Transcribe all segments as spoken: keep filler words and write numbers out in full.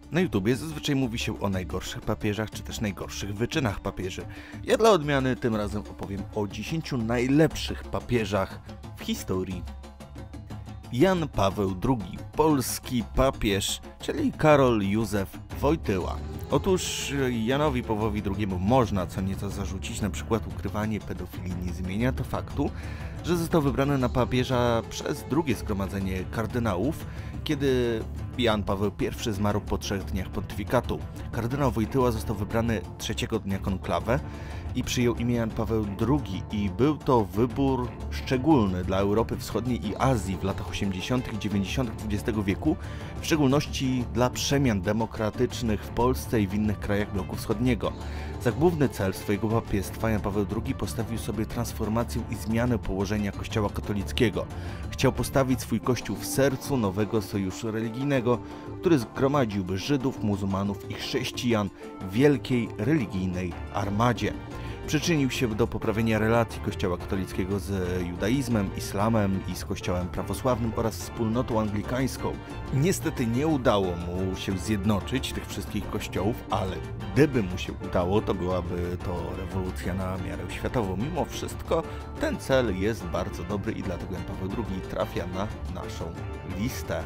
Na YouTubie zazwyczaj mówi się o najgorszych papieżach, czy też najgorszych wyczynach papieży. Ja dla odmiany tym razem opowiem o dziesięciu najlepszych papieżach w historii. Jan Paweł drugi, polski papież, czyli Karol Józef Wojtyła. Otóż Janowi Pawłowi drugiemu można co nieco zarzucić, na przykład ukrywanie pedofilii. Nie zmienia to faktu, że został wybrany na papieża przez drugie zgromadzenie kardynałów, kiedy Jan Paweł pierwszy zmarł po trzech dniach pontyfikatu. Kardynał Wojtyła został wybrany trzeciego dnia konklawe i przyjął imię Jan Paweł drugi i był to wybór szczególny dla Europy Wschodniej i Azji w latach osiemdziesiątych i dziewięćdziesiątych dwudziestego wieku, w szczególności dla przemian demokratycznych w Polsce i w innych krajach bloku wschodniego. Za główny cel swojego papiestwa Jan Paweł drugi postawił sobie transformację i zmianę położenia Kościoła katolickiego. Chciał postawić swój kościół w sercu nowego sojuszu religijnego, który zgromadziłby Żydów, muzułmanów i chrześcijan w wielkiej religijnej armadzie. Przyczynił się do poprawienia relacji Kościoła katolickiego z judaizmem, islamem i z Kościołem prawosławnym oraz wspólnotą anglikańską. Niestety nie udało mu się zjednoczyć tych wszystkich kościołów, ale gdyby mu się udało, to byłaby to rewolucja na miarę światową. Mimo wszystko ten cel jest bardzo dobry i dlatego Jan Paweł drugi trafia na naszą listę.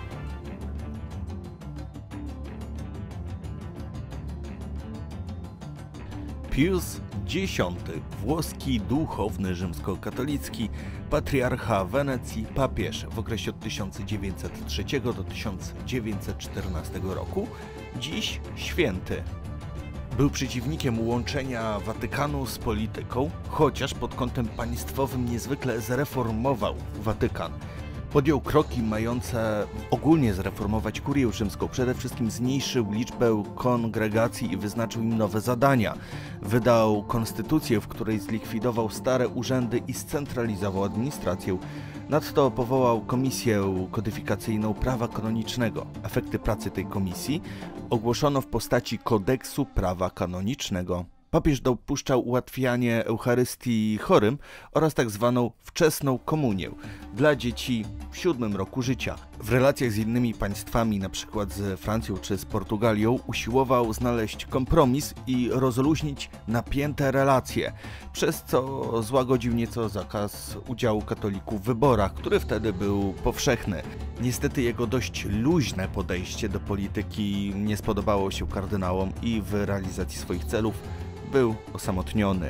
Pius dziesiąty, włoski duchowny rzymskokatolicki, patriarcha Wenecji, papież w okresie od tysiąc dziewięćset trzeciego do tysiąc dziewięćset czternastego roku, dziś święty. Był przeciwnikiem łączenia Watykanu z polityką, chociaż pod kątem państwowym niezwykle zreformował Watykan. Podjął kroki mające ogólnie zreformować kurię rzymską. Przede wszystkim zmniejszył liczbę kongregacji i wyznaczył im nowe zadania. Wydał konstytucję, w której zlikwidował stare urzędy i scentralizował administrację. Nadto powołał komisję kodyfikacyjną prawa kanonicznego. Efekty pracy tej komisji ogłoszono w postaci kodeksu prawa kanonicznego. Papież dopuszczał ułatwianie Eucharystii chorym oraz tak zwaną wczesną komunię dla dzieci w siódmym roku życia. W relacjach z innymi państwami, np. z Francją czy z Portugalią, usiłował znaleźć kompromis i rozluźnić napięte relacje, przez co złagodził nieco zakaz udziału katolików w wyborach, który wtedy był powszechny. Niestety jego dość luźne podejście do polityki nie spodobało się kardynałom i w realizacji swoich celów był osamotniony.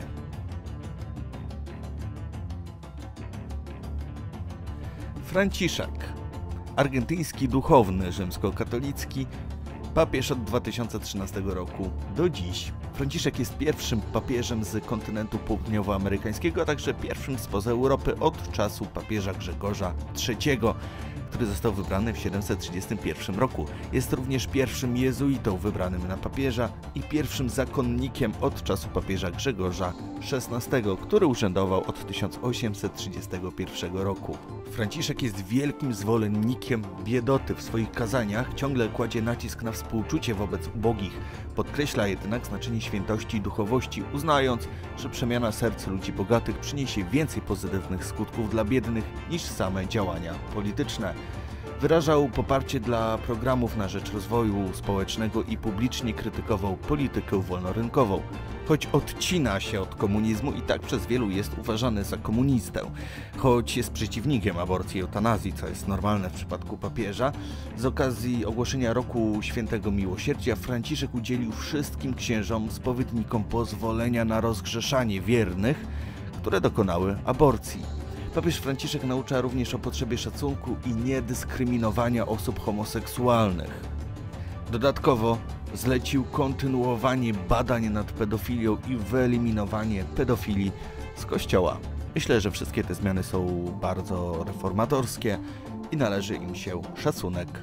Franciszek, argentyński duchowny rzymskokatolicki, papież od dwa tysiące trzynastego roku do dziś. Franciszek jest pierwszym papieżem z kontynentu południowoamerykańskiego, a także pierwszym spoza Europy od czasu papieża Grzegorza trzeciego, który został wybrany w siedemset trzydziestym pierwszym roku. Jest również pierwszym jezuitą wybranym na papieża i pierwszym zakonnikiem od czasu papieża Grzegorza szesnastego, który urzędował od tysiąc osiemset trzydziestego pierwszego roku. Franciszek jest wielkim zwolennikiem biedoty. W swoich kazaniach ciągle kładzie nacisk na współczucie wobec ubogich. Podkreśla jednak znaczenie świętości i duchowości, uznając, że przemiana serc ludzi bogatych przyniesie więcej pozytywnych skutków dla biednych niż same działania polityczne. Wyrażał poparcie dla programów na rzecz rozwoju społecznego i publicznie krytykował politykę wolnorynkową. Choć odcina się od komunizmu, i tak przez wielu jest uważany za komunistę. Choć jest przeciwnikiem aborcji i eutanazji, co jest normalne w przypadku papieża, z okazji ogłoszenia roku Świętego Miłosierdzia Franciszek udzielił wszystkim księżom spowiednikom pozwolenia na rozgrzeszanie wiernych, które dokonały aborcji. Papież Franciszek naucza również o potrzebie szacunku i niedyskryminowania osób homoseksualnych. Dodatkowo zlecił kontynuowanie badań nad pedofilią i wyeliminowanie pedofilii z Kościoła. Myślę, że wszystkie te zmiany są bardzo reformatorskie i należy im się szacunek.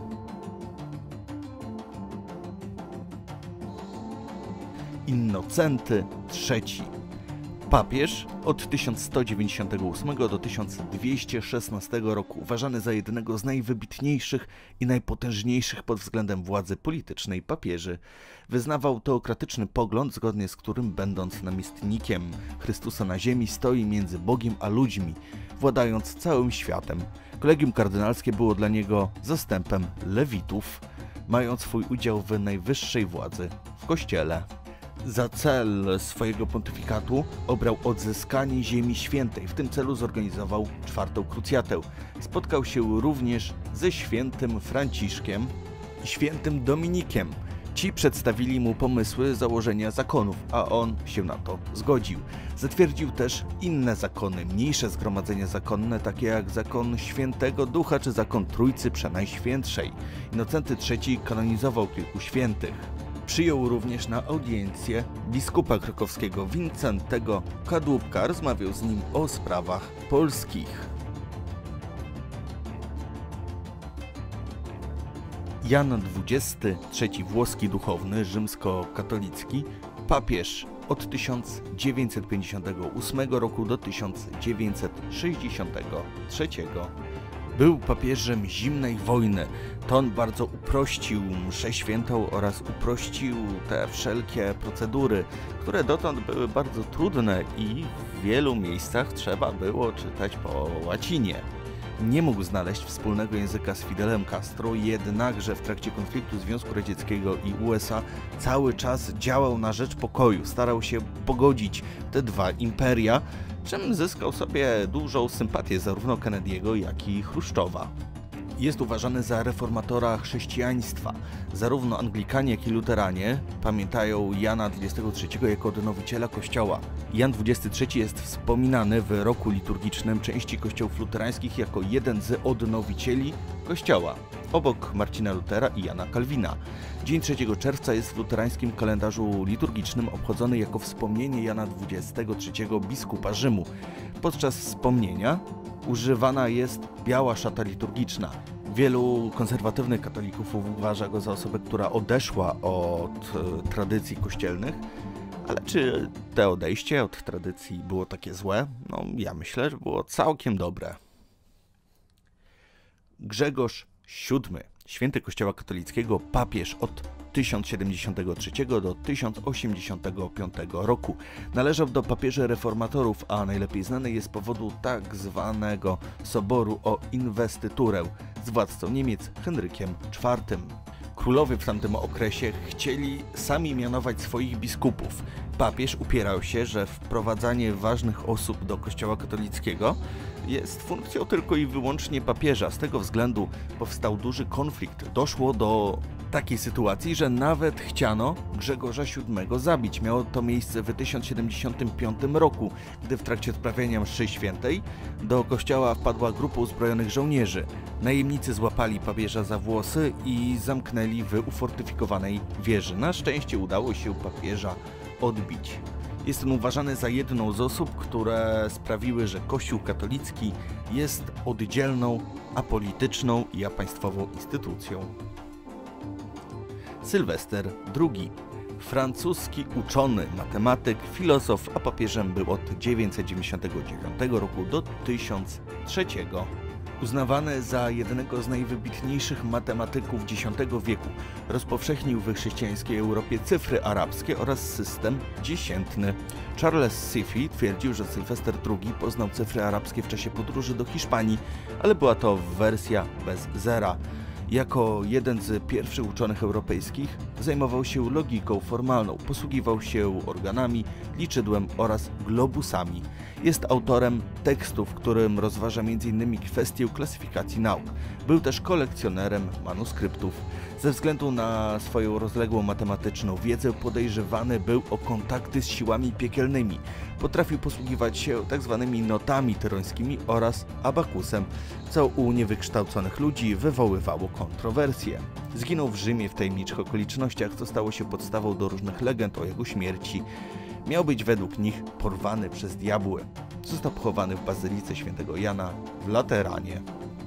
Innocenty trzeci. Papież od tysiąc sto dziewięćdziesiątego ósmego do tysiąc dwieście szesnastego roku, uważany za jednego z najwybitniejszych i najpotężniejszych pod względem władzy politycznej papieży. Wyznawał teokratyczny pogląd, zgodnie z którym, będąc namiestnikiem Chrystusa na ziemi, stoi między Bogiem a ludźmi, władając całym światem. Kolegium kardynalskie było dla niego zastępem lewitów. mając swój udział w najwyższej władzy w Kościele. Za cel swojego pontyfikatu obrał odzyskanie Ziemi Świętej. W tym celu zorganizował czwartą krucjatę. Spotkał się również ze świętym Franciszkiem i świętym Dominikiem. Ci przedstawili mu pomysły założenia zakonów, a on się na to zgodził. Zatwierdził też inne zakony, mniejsze zgromadzenia zakonne, takie jak zakon Świętego Ducha czy zakon Trójcy Przenajświętszej. Innocenty trzeci kanonizował kilku świętych. Przyjął również na audiencję biskupa krakowskiego Wincentego Kadłubka, rozmawiał z nim o sprawach polskich. Jan dwudziesty trzeci włoski duchowny, rzymskokatolicki, papież od tysiąc dziewięćset pięćdziesiątego ósmego roku do tysiąc dziewięćset sześćdziesiątego trzeciego. Był papieżem zimnej wojny. To on bardzo uprościł mszę świętą oraz uprościł te wszelkie procedury, które dotąd były bardzo trudne i w wielu miejscach trzeba było czytać po łacinie. Nie mógł znaleźć wspólnego języka z Fidelem Castro, jednakże w trakcie konfliktu Związku Radzieckiego i U S A cały czas działał na rzecz pokoju, starał się pogodzić te dwa imperia, czym zyskał sobie dużą sympatię zarówno Kennedy'ego, jak i Chruszczowa. Jest uważany za reformatora chrześcijaństwa. Zarówno Anglikanie, jak i Luteranie pamiętają Jana dwudziestego trzeciego jako odnowiciela Kościoła. Jan dwudziesty trzeci jest wspominany w roku liturgicznym części kościołów luterańskich jako jeden z odnowicieli Kościoła, obok Marcina Lutera i Jana Kalwina. Dzień trzeciego czerwca jest w luterańskim kalendarzu liturgicznym obchodzony jako wspomnienie Jana dwudziestego trzeciego biskupa Rzymu. Podczas wspomnienia używana jest biała szata liturgiczna. Wielu konserwatywnych katolików uważa go za osobę, która odeszła od e, tradycji kościelnych, ale czy to odejście od tradycji było takie złe? No, ja myślę, że było całkiem dobre. Grzegorz siódmy, święty Kościoła katolickiego, papież od tysiąc siedemdziesiątego trzeciego do tysiąc osiemdziesiątego piątego roku. Należał do papieży reformatorów, a najlepiej znany jest z powodu tak zwanego Soboru o inwestyturę z władcą Niemiec Henrykiem czwartym. Królowie w tamtym okresie chcieli sami mianować swoich biskupów. Papież upierał się, że wprowadzanie ważnych osób do Kościoła katolickiego jest funkcją tylko i wyłącznie papieża. Z tego względu powstał duży konflikt. Doszło do takiej sytuacji, że nawet chciano Grzegorza siódmego zabić. Miało to miejsce w tysiąc siedemdziesiątym piątym roku, gdy w trakcie odprawiania mszy świętej do kościoła wpadła grupa uzbrojonych żołnierzy. Najemnicy złapali papieża za włosy i zamknęli w ufortyfikowanej wieży. Na szczęście udało się papieża odbić. Jest on uważany za jedną z osób, które sprawiły, że Kościół katolicki jest oddzielną, apolityczną i apaństwową instytucją. Sylwester drugi. Francuski uczony, matematyk, filozof, a papieżem był od dziewięćset dziewięćdziesiątego dziewiątego roku do tysiąc trzeciego. Uznawany za jednego z najwybitniejszych matematyków dziesiątego wieku, rozpowszechnił w chrześcijańskiej Europie cyfry arabskie oraz system dziesiętny. Charles Siffy twierdził, że Sylwester drugi poznał cyfry arabskie w czasie podróży do Hiszpanii, ale była to wersja bez zera. Jako jeden z pierwszych uczonych europejskich zajmował się logiką formalną, posługiwał się organami, liczydłem oraz globusami. Jest autorem tekstu, w którym rozważa między innymi kwestię klasyfikacji nauk. Był też kolekcjonerem manuskryptów. Ze względu na swoją rozległą matematyczną wiedzę podejrzewany był o kontakty z siłami piekielnymi. Potrafił posługiwać się tzw. notami tyrońskimi oraz abakusem, co u niewykształconych ludzi wywoływało kontrowersje. Zginął w Rzymie w tajemniczych okolicznościach, co stało się podstawą do różnych legend o jego śmierci. Miał być według nich porwany przez diabły. Został pochowany w Bazylice Świętego Jana w Lateranie.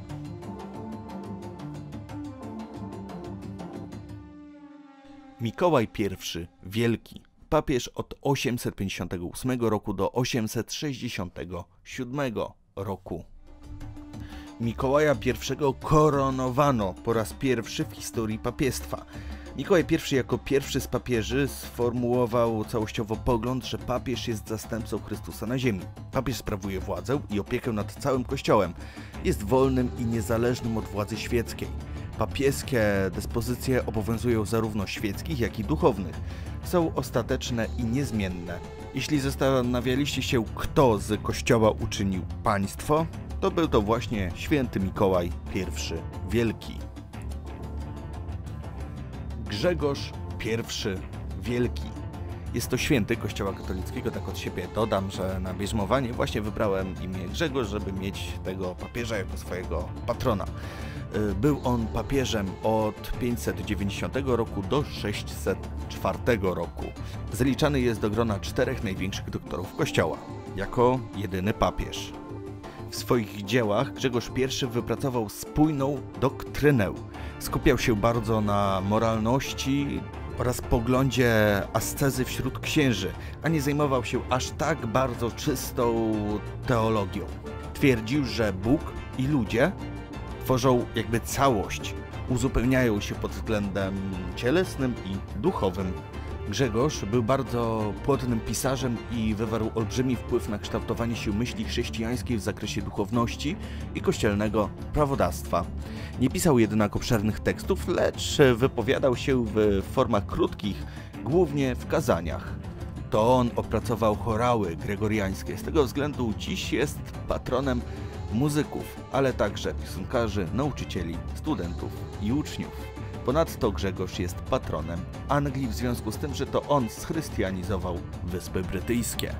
Mikołaj pierwszy Wielki, papież od osiemset pięćdziesiątego ósmego roku do osiemset sześćdziesiątego siódmego roku. Mikołaja pierwszego koronowano po raz pierwszy w historii papiestwa. Mikołaj pierwszy jako pierwszy z papieży sformułował całościowo pogląd, że papież jest zastępcą Chrystusa na ziemi. Papież sprawuje władzę i opiekę nad całym Kościołem. Jest wolnym i niezależnym od władzy świeckiej. Papieskie dyspozycje obowiązują zarówno świeckich, jak i duchownych. Są ostateczne i niezmienne. Jeśli zastanawialiście się, kto z Kościoła uczynił państwo, to był to właśnie święty Mikołaj pierwszy Wielki. Grzegorz pierwszy Wielki. Jest to święty Kościoła katolickiego, tak od siebie dodam, że na bierzmowanie właśnie wybrałem imię Grzegorz, żeby mieć tego papieża jako swojego patrona. Był on papieżem od pięćset dziewięćdziesiątego roku do sześćset czwartego roku. Zaliczany jest do grona czterech największych doktorów Kościoła, jako jedyny papież. W swoich dziełach Grzegorz pierwszy wypracował spójną doktrynę. Skupiał się bardzo na moralności oraz poglądzie ascezy wśród księży, a nie zajmował się aż tak bardzo czystą teologią. Twierdził, że Bóg i ludzie tworzą jakby całość, uzupełniają się pod względem cielesnym i duchowym. Grzegorz był bardzo płodnym pisarzem i wywarł olbrzymi wpływ na kształtowanie się myśli chrześcijańskiej w zakresie duchowności i kościelnego prawodawstwa. Nie pisał jednak obszernych tekstów, lecz wypowiadał się w formach krótkich, głównie w kazaniach. To on opracował chorały gregoriańskie, z tego względu dziś jest patronem muzyków, ale także piosenkarzy, nauczycieli, studentów i uczniów. Ponadto Grzegorz jest patronem Anglii w związku z tym, że to on schrystianizował Wyspy Brytyjskie.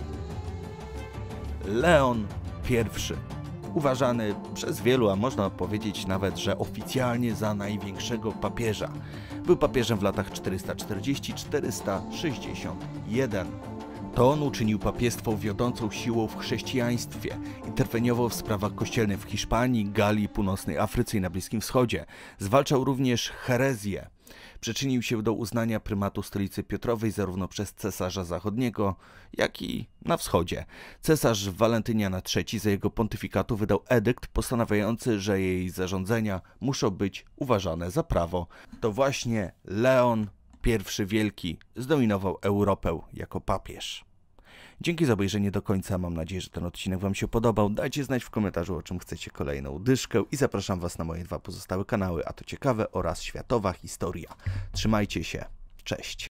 Leon pierwszy. Uważany przez wielu, a można powiedzieć nawet, że oficjalnie za największego papieża. Był papieżem w latach czterysta czterdzieści do czterysta sześćdziesiąt jeden. To on uczynił papiestwo wiodącą siłą w chrześcijaństwie. Interweniował w sprawach kościelnych w Hiszpanii, Galii, Północnej Afryce i na Bliskim Wschodzie. Zwalczał również herezję. Przyczynił się do uznania prymatu stolicy Piotrowej zarówno przez cesarza zachodniego, jak i na wschodzie. Cesarz Walentynian trzeci za jego pontyfikatu wydał edykt postanawiający, że jej zarządzenia muszą być uważane za prawo. To właśnie Leon pierwszy Wielki zdominował Europę jako papież. Dzięki za obejrzenie do końca, mam nadzieję, że ten odcinek Wam się podobał. Dajcie znać w komentarzu, o czym chcecie kolejną dyszkę i zapraszam Was na moje dwa pozostałe kanały, a to Ciekawe oraz Światowa Historia. Trzymajcie się, cześć!